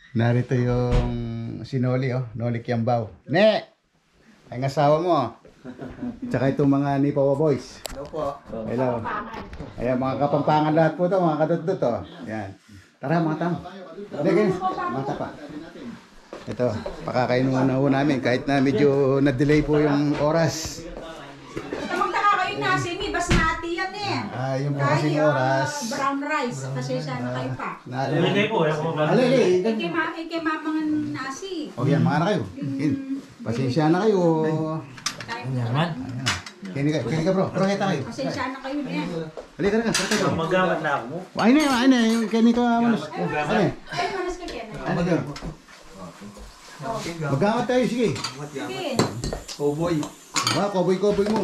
Narito yung si Noli, oh. Noli Kiambao. Ne! Ang asawa mo. Tsaka itong mga Nipawa Boys. Hello po. Hello. Ayan, mga kapampangan lahat po ito, mga kadudot, oh. Ayan. Tara, mga tam. Sige, mata pa. Ito, pakakain muna ho namin kahit na medyo na-delay po yung oras. Tamang-taka kayo nasi, may basmati yan eh. Yung po kasing oras. Brown rice, kasi sana kayo pa. Alili. Kay mamang nasi. O yan, mga na kayo. Pasensya na kayo. Yaman. Kini ka bro, kita kayo. Pasensya na kayo niya. Halika na ka. Magamat na ako mo. Ay na, yung kini ka manos. Ano? Ay, manas ka kaya. Ano ka? Magamat tayo, sige. Sige. Cowboy. Koboy mo.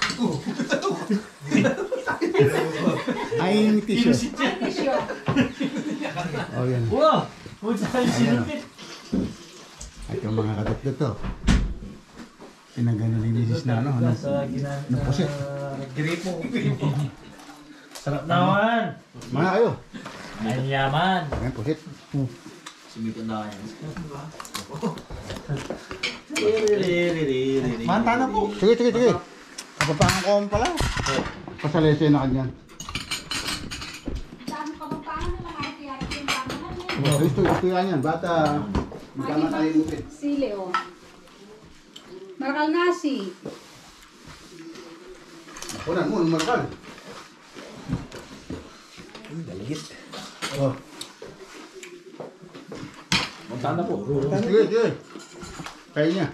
Ay, tissue. Ay, tissue. Oh, yan. Wow! Puta ka sinupit. At yung mga kadot to. Pinagano ni Mrs. na ano. Napusit. Gripo. Sarap naman. Mga kayo. Ay yaman. Ayan, pusit. Sumipon na kayo. Manta na po. Sige. Kapapangan ko pala. Pasalese na kanyan. Dami ka pa paano na makakiyari yung mamang Ito yan. Bata. Magkama tayo upit. Sili, oh. Marakal nasi. Unan mo, marakal. Dalagit. Oh. Manta na po. Sige. Kaya niya.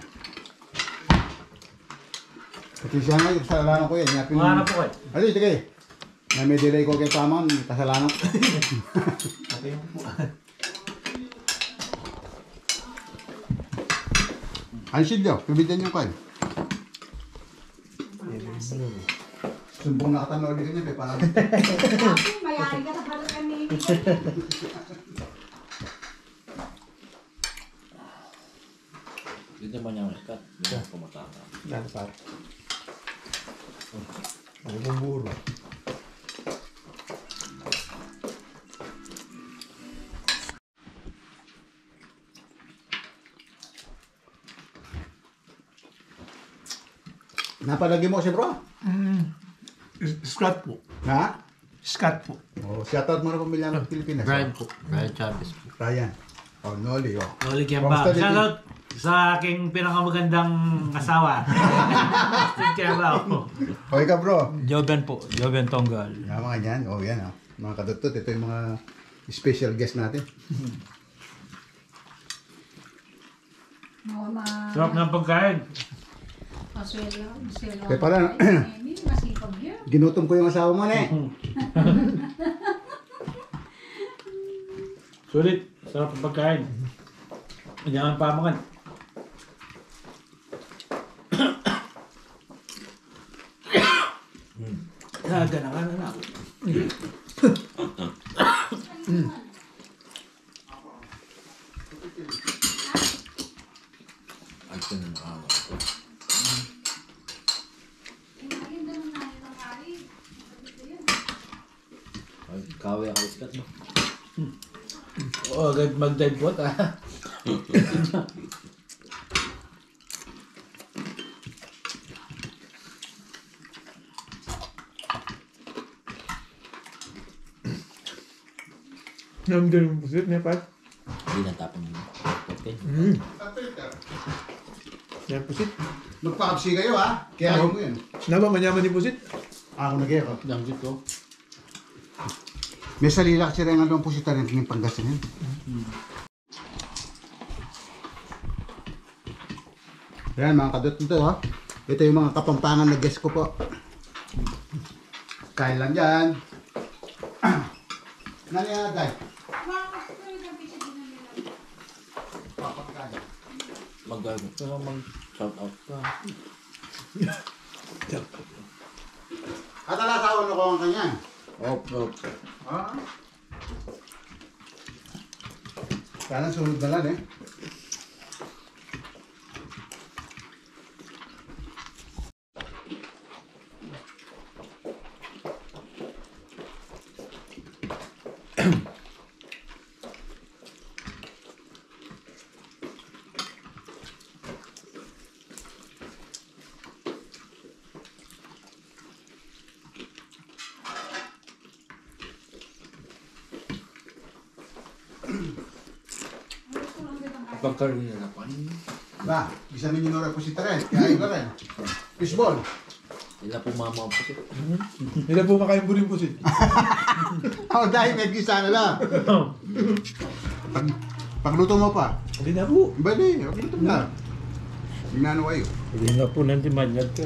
Kasi siya nga yung kasalanan ko yan. Mga na po kayo. Ali, sige. Na may delay ko kay Paman, kasalanan ko. Hansid daw, pibitin yung kwan. Sumbong nakatanong ulit niya, parang. Ako, mayari ka na pala kami. Dito man yung ikat. Dito mo kumataka. Yan pa. Ang bumuro. Napalagi mo si bro? Scott po. Ha? Scott po. Oh, shoutout mo na pamilya ng Pilipinas. Brian po. Brian Chavez po. Ryan. Oh, Noli, oh. Noli Kamusta Kiambao. din? Shoutout sa aking pinakamagandang asawa. Steve Kiambao. Okay ka bro? Joven po. Joven Tonggal. Yan mga yan. Oh, yan oh. Mga kadutot, ito yung mga special guest natin. Sarap ng pagkain. Kaya pala, Masipag yun. ginutom ko yung asawa mo na eh. Sulit. Sarap ng pagkain. Jangan pamakan. Kaga na ka na. Ito na nakakawa ko. Kawi ako iskat mo. Oo, agad mag-dive boat ah. Namdal yung pusit niya, Pat. Hindi natapon yun. Okay. Yan pusit. Magpakapsi kayo ha. Kaya ayaw mo yun. Naba, manyaman yung pusit. Ako nag-iyo ko. Danggit ko. May salila kasi rin ang pusita rin yung panggasin yun. Ayan mga kadot nito ha. Ito yung mga kapampangan na guest ko po. Kain lang dyan. Nani yan day? Mag-shout out ka. Katalasawan ako ang kanyan. Op. Ah. Sana sunod na lang eh. Pagkaroon na pa. Ba, isa ninyo na pusit rin. Kaya iba rin. Fishball. Sila po mama ang pusit. Nila po makain po rin pusit. Dahil medyo sana lang. Pagluto mo pa. Hindi na po. Iba din, pagluto mo na. Ginano kayo. Hindi nga po nanti magnat ka.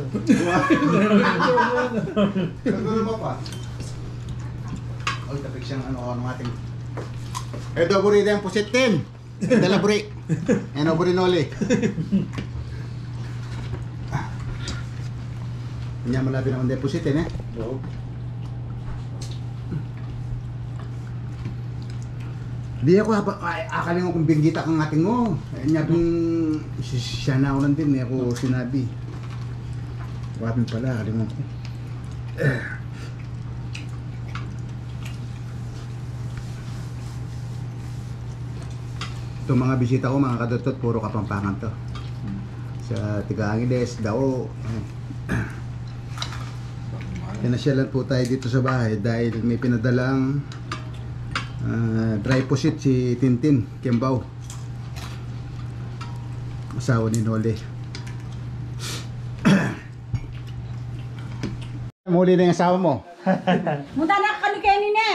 Pagluto mo pa. Tapik siyang ano ating. Edo buri din pusit din. Dala buri. Eno buri noli. Nya malabi naman din pusit eh. Oo. Di ako akaling kung binggita kang ating mo. Nya kung siya na ulan din ako sinabi. Wapin pala, kalimang ko. Itong mga bisita ko, mga kadotot, puro Kapampangan to. Sa Tiga-Angeles, Dao. Pinasyalan po tayo dito sa bahay dahil may pinadalang dry pusit si Tintin, Kembaw. Asawa ni Nole. Muli na yung asawa mo. Munta na kami kayo nina.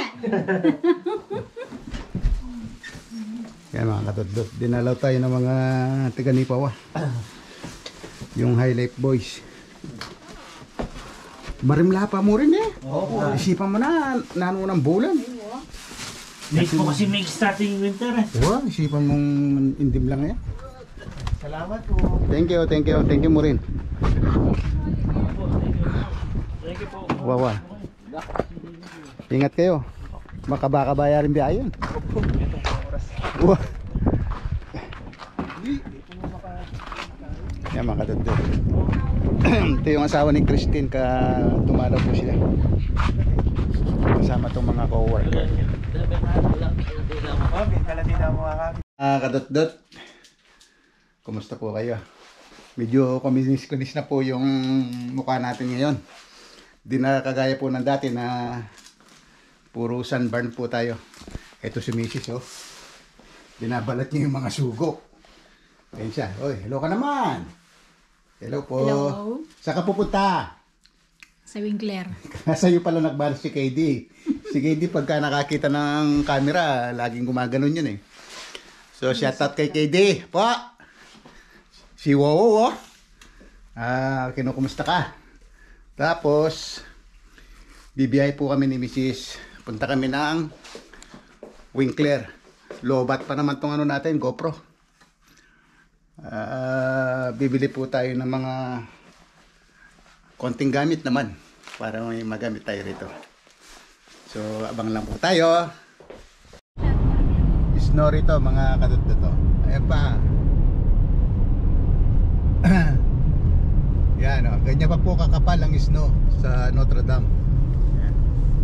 Yan mga katudot, dinalaw tayo ng mga taga-Nipawa. Yung High Life Boys. Marimla pa mo rin eh. Oo. Isipan mo na, nano ng bulan. Late po kasi may starting winter eh. Wow, isipan mong indim lang yan. Salamat po. Thank you mo rin. Thank you po. Wawa. Ingat kayo. Makabaka-baya rin biya yun. Wow. Yan mga katudot. Ito yung asawa ni Christine, tumalaw po sila. Kasama itong mga co-worker. Kadot-dot. Kumusta po kayo? Medyo kuminis-kunis na po yung mukha natin ngayon. Di na kagaya po ng dati na puro sunburn po tayo. Ito si Mrs. oh. Binabalat niya yung mga sugo. Ayun siya. Oy, hello ka naman. Hello po. Hello. Saan ka pupunta? Sa Winkler. Sa'yo pala nagbalas si KD. Si KD pagka nakakita ng camera, laging gumaganon yun eh. So shoutout kay KD. Po! Si Wowo oh. Kinukumusta ka? Tapos, bibiyahe po kami ni Mrs. Punta kami ng Winkler. Lobat pa naman tong ano natin, GoPro. Bibili po tayo ng mga konting gamit naman para may magamit tayo rito. So, abang lang po tayo. Snow rito mga kadudot. Ayan pa. Yan o. Ganyan pa po kakapal ang snow sa Notre Dame. Yan.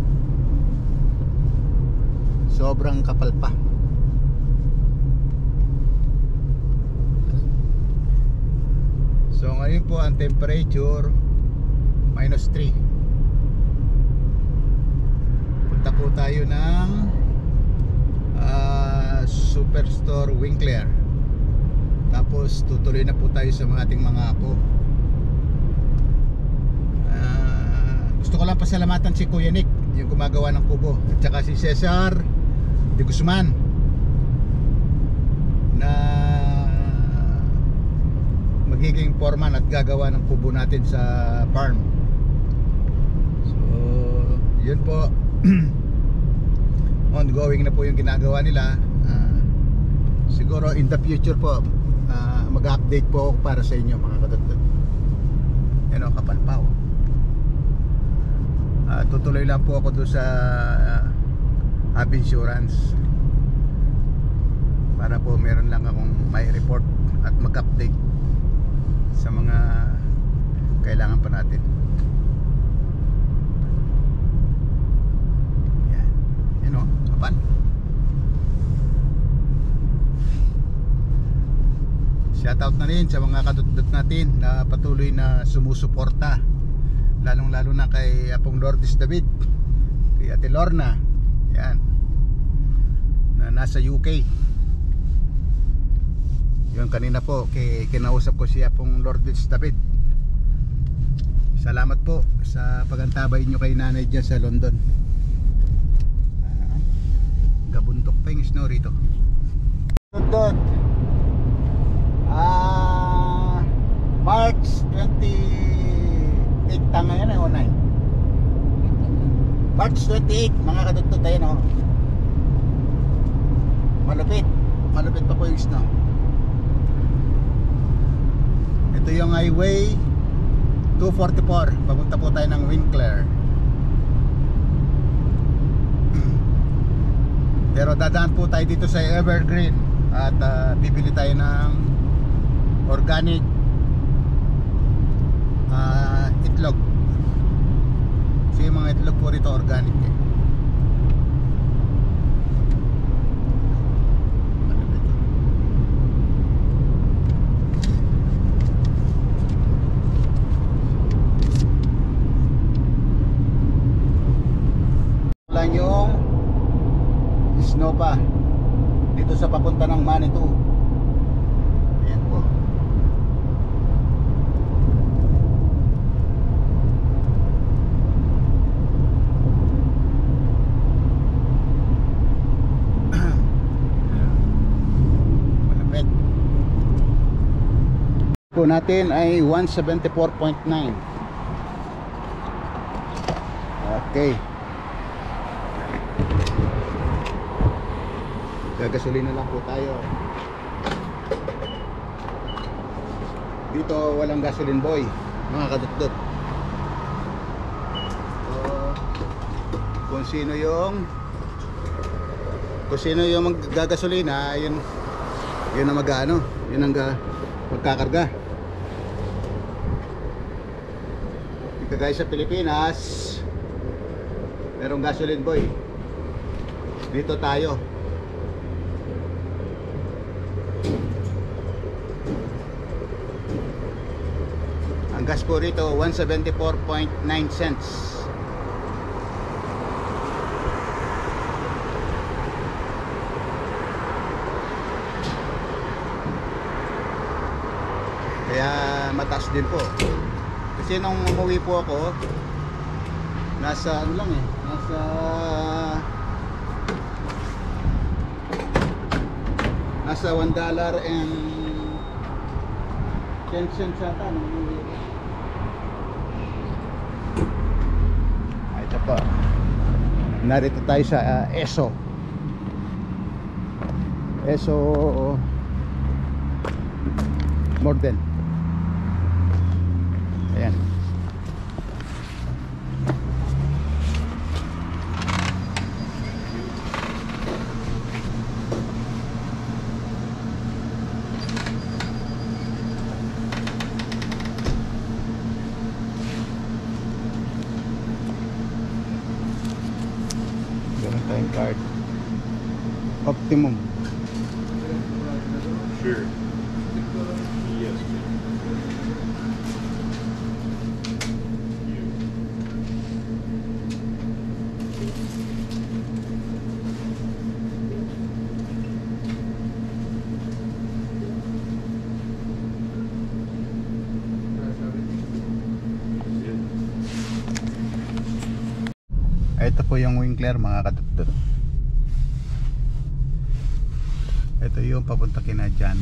Sobrang kapal pa. So ngayon po ang temperature -3. Punta po tayo ng Superstore Winkler. Tapos tutuloy na po tayo sa mga ating mga apo. Gusto ko lang pasalamatan si Kuya Nick, yung gumagawa ng kubo, at saka si Cesar de Guzman na magiging foreman at gagawa ng kubo natin sa farm. So yun po. Ongoing na po yung ginagawa nila. Siguro in the future po mag-update po ako para sa inyo mga kadudot. Yan o, kapal pa oh. Tutuloy lang po ako doon sa Hub Insurance para po meron lang akong may report at mag-update sa mga kailangan pa natin. Yan. Yan o, kapal. Shoutout na rin sa mga kadudot natin na patuloy na sumusuporta, lalong lalo na kay Apong Lourdes David, kay Ate Lorna, yan, na nasa UK. Yun kanina po kinausap ko siya pong Lord David. Salamat po sa pagantabay nyo kay nanay dyan sa London. Gabundok pa yung snow rito. London, March 28 tanga yan o 9? March 28 mga kadudod, tayo no. Malupit pa po yung snow. Ito yung highway 244, papunta po tayo ng Winkler. Pero dadaan po tayo dito sa Evergreen at bibili tayo ng organic itlog. Kasi yung mga itlog po rito organic eh. Wala yung snow pa dito sa papunta ng Manitou. Ayan po. Malapit. Po natin ay 174.9. Okay. Gagasolina lang po tayo. Dito walang gasoline boy, mga kadutdut. So, kung sino yung maggagasolina, yun ang mag-ano, yun ang magkakarga. Dito guys sa Pilipinas, merong gasoline boy. Dito tayo. Ang gas po rito 174.9 cents. Kaya mataas din po. Kasi nung umuwi po ako, nasa ano lang eh, nasa $1 and 10 cents ata nung umuwi ako. Ito po, narito tayo sa Esso Morden. Ayan. Tayong card Optimum. Sure. Yes. Ito po yung Winkler mga kadudod. Ito yung papunta kina dyan.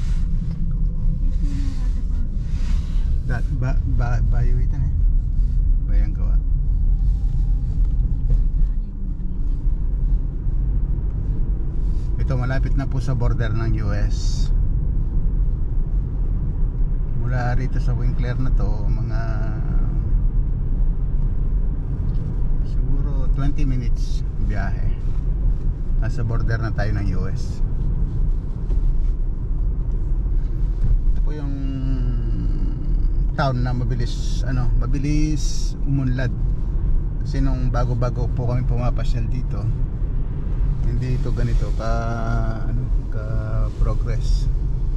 Bayuitan eh. Bayang gawa. Ito malapit na po sa border ng US. Mula rito sa Winkler na to mga 20 minutes biyahe. Nasa border na tayo ng US. Ito po yung town na mabilis umunlad. Kasi nung bago-bago po kami pumapasyal dito, hindi ito ganito ka progress.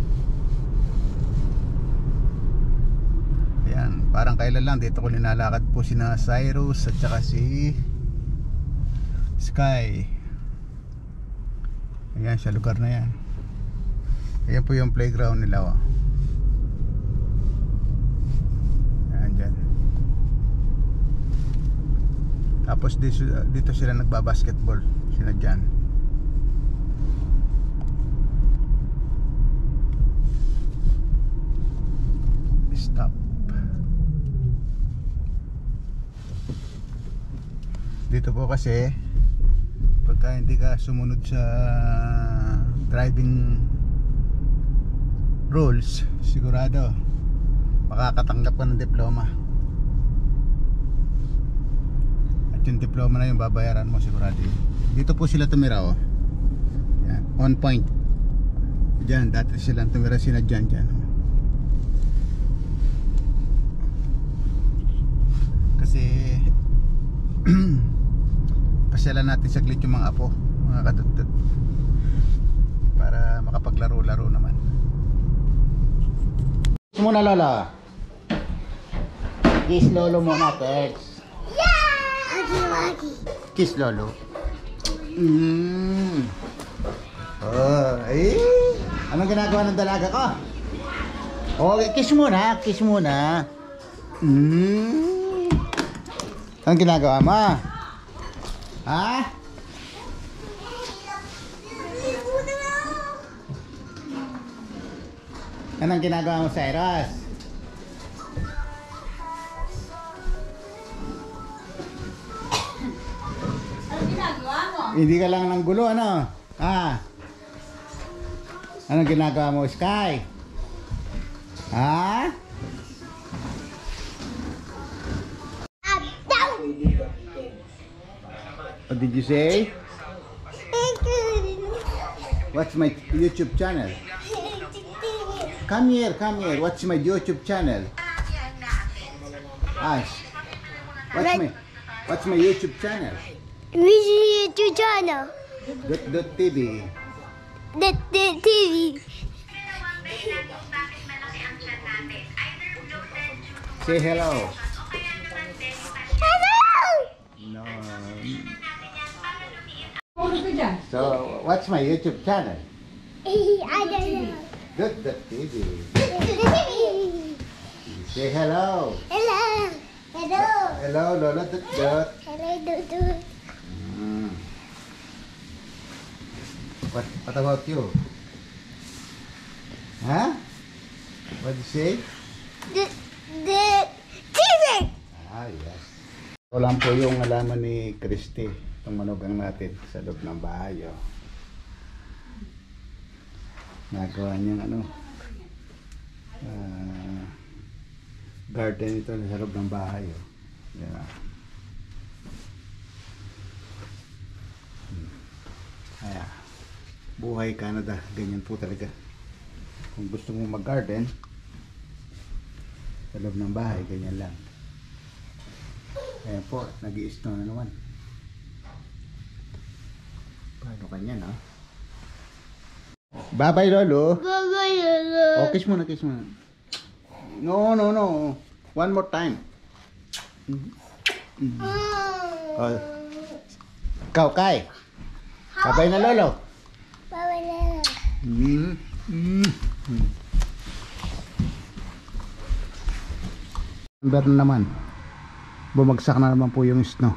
Ayan, parang kailan lang dito ko nilalakad po sina Cyrus at saka si Sky. Ayan, sa lugar na yan. Ayan po yung playground nila, oh. Ayan dyan. Tapos dito sila nagbabasketball. Sila dyan. Stop. Dito po kasi pagka hindi ka sumunod sa driving rules, sigurado makakatanggap ka ng diploma. At yung diploma na yung babayaran mo sigurado. Dito po sila tumira, oh. Yan, on point. Diyan, dati silang tumira sila dyan, oh. Kasi pasyalan natin saglit yung mga apo, mga katutut, para makapaglaro-laro naman. Kiss muna, Lola. Kiss Lolo muna, Tex. Kiss Lolo. Oh, ay. Anong ginagawa ng dalaga ko? Okay, kiss muna, kiss muna. Anong ginagawa mo? Ha? Anong ginagawa mo, Cyrus? Anong ginagawa mo? Hindi ka lang ng gulo, ano? Ha? Anong ginagawa mo, Sky? Ha? What did you say? What's my YouTube channel? Come here, come here. What's my YouTube channel? Ash. What's my YouTube channel? Which YouTube channel? TV. The TV. Say hello. Hello! No. Puro ka dyan. So, what's my YouTube channel? I don't know. TV. Say hello. Hello. Hello. Hello, Lola. Hello, Dudu. What about you? Huh? What did you say? The TV. Ah, yes. Ito lang po yung alaman ni Christy. Itong manugang natin sa loob ng bahay. Oh. Nagawa niyang ano, garden ito sa loob ng bahay. Oh. Yan. Kaya, buhay Canada. Ganyan po talaga. Kung gusto mo mag-garden sa loob ng bahay, ganyan lang. Ayan po, nag-i-snow na naman. Paano kanya, no? Bye-bye, Lolo. Bye-bye, Lolo. Oh, kiss muna, kiss muna. No, no, no. One more time. Oh. Ikaw, Kai. Bye-bye na, Lolo. Bye-bye, Lolo. November na naman. Bumagsak na naman po yung snow.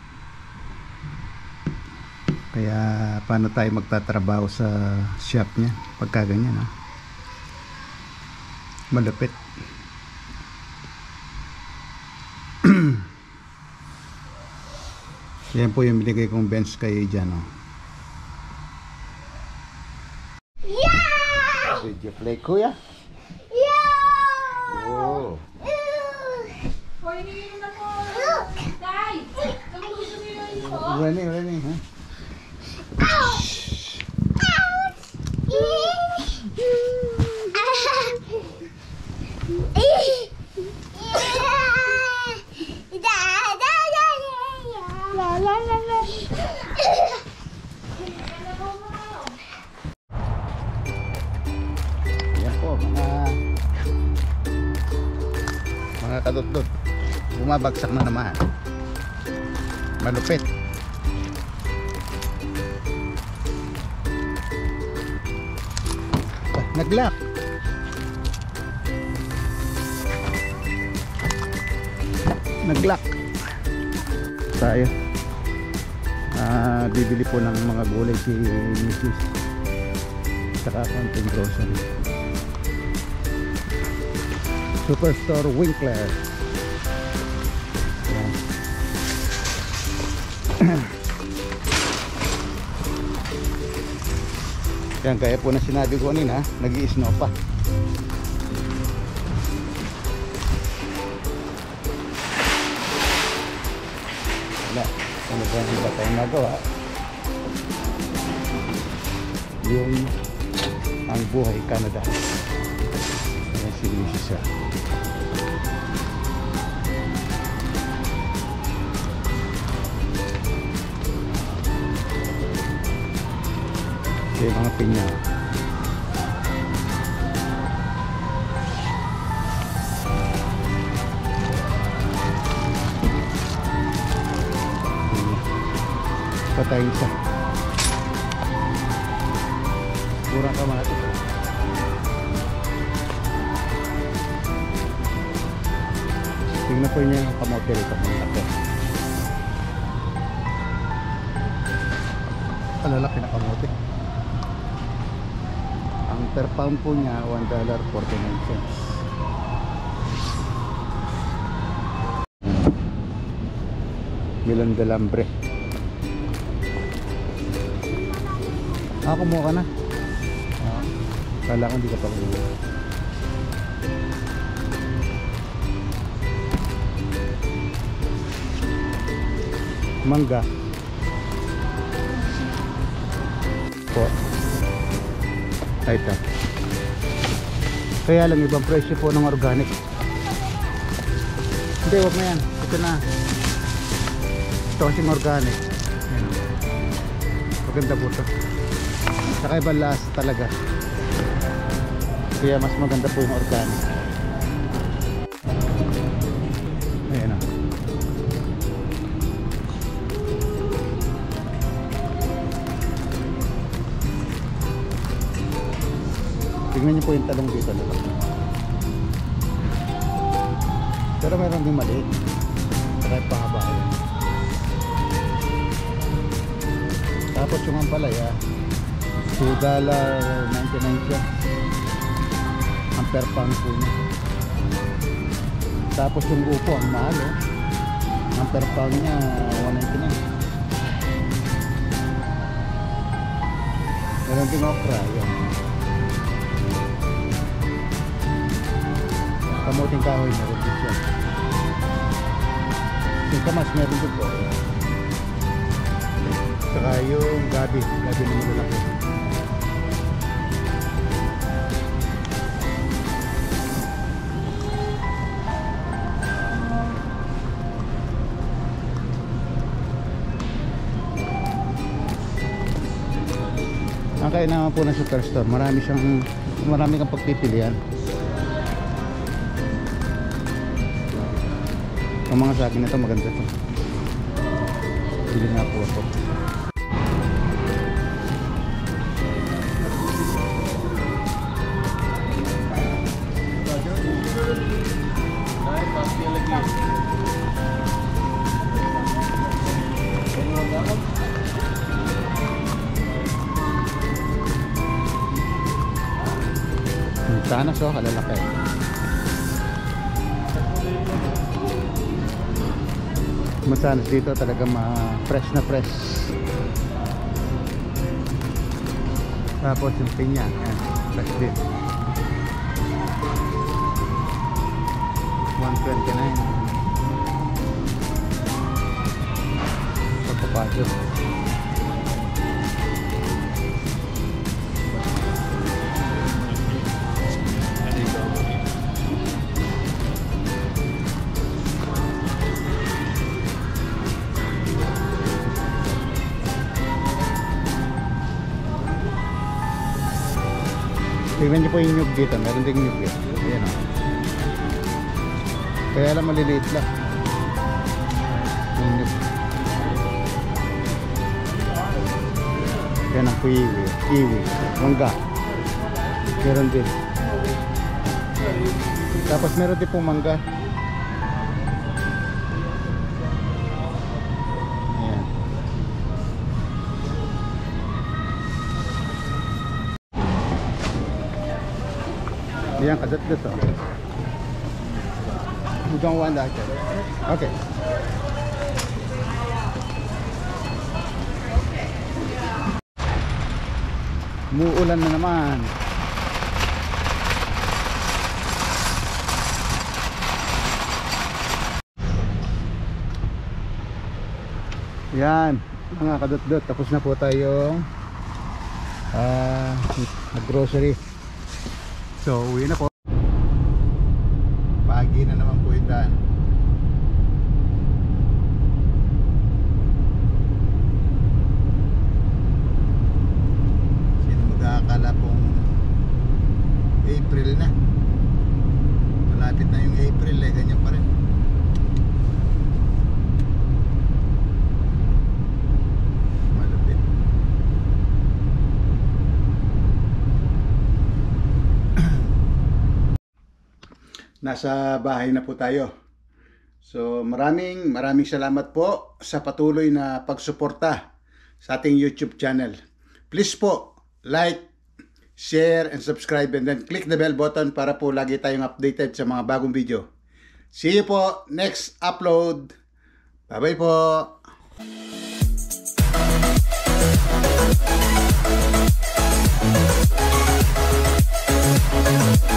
Kaya paano tayo magtatrabaho sa shop niya pagka ganyan, ha? Malupit. Yan po yung binigay kong bench kay Jan, oh. Yeah! Did you play, Kuya? Yeah! Oh. O, iniinom na po. Tay! Saan mo gusto mo yun po? Running, running, ha? Ouch! Ouch! Yan po, mga kadot-dot. Bumabagsak na naman. Malupit. Nag-lock. Nag-lock. Tayo. Bibili po ng mga gulay si Mrs. Saka konting grocery. Superstore Winkler. Yan. Yan, kaya po na sinabi ko kanina, nag-i-snow pa. Wala, ano ba tayong nagawa? Yung ang buhay Canada. Ayan si Mrs. Yung mga pinya. Patayin siya. Kurang kamatis. Tingnan po niya yung kamote rito. Ang laki. Ang lalaki na kamote. Ang per pound po niya $1.49. Milon de lambre. Kumuha ka na. Kala ko hindi ka pa kumuha. Mangga po. Ito. Kaya lang ibang presyo po ng organic. Hindi, wag na yan. Ito na. Ito kasing organic. Ayan. Maganda po ito. Saka ibang lasa talaga. Kaya mas maganda po yung organic. Ayan o. Tignan niyo po yung talong dito. Pero meron din maliit. Saka yung pahaba yan. Tapos yung ampalaya $2.99 siya ang per pound po niya. Tapos yung upo ang mahal ang per pound niya $1.99. Meron din okra yan. Kamuting kahoy meron din siya. Yung kamas meron din po. Saka yung gabi na malalaki. Ang kainaman po ng superstore, marami kang pagpipilian. Ang mga saging na ito maganda ito. Bili nga po ito. Tanas kalalaki. Masanas dito talaga fresh na fresh. Tapos yung pinya, fresh din. 129. Pagpapasok. Tignan niyo po yung nyug dito, meron ding nyug dito. Ayan o. Kaya lang maliliit lang yung nyug. Yan ang kiwi, mangga. Meron din. Tapos meron din pong mangga. Ayan. Ayan, kadat-dat oh. You don't want that. Okay. Muulan na naman. Yan, mga kadot-dot, tapos na po tayo grocery. So, uwi na po. Pagi na naman po yung daan. Sino mag-aakala pong April na? Malapit na yung April eh, ganyan pa rin. Malapit. Nasa bahay na po tayo. So maraming salamat po sa patuloy na pagsuporta sa ating YouTube channel. Please po like, share, and subscribe, and then click the bell button para po lagi tayong updated sa mga bagong video. See you po next upload. Bye bye po.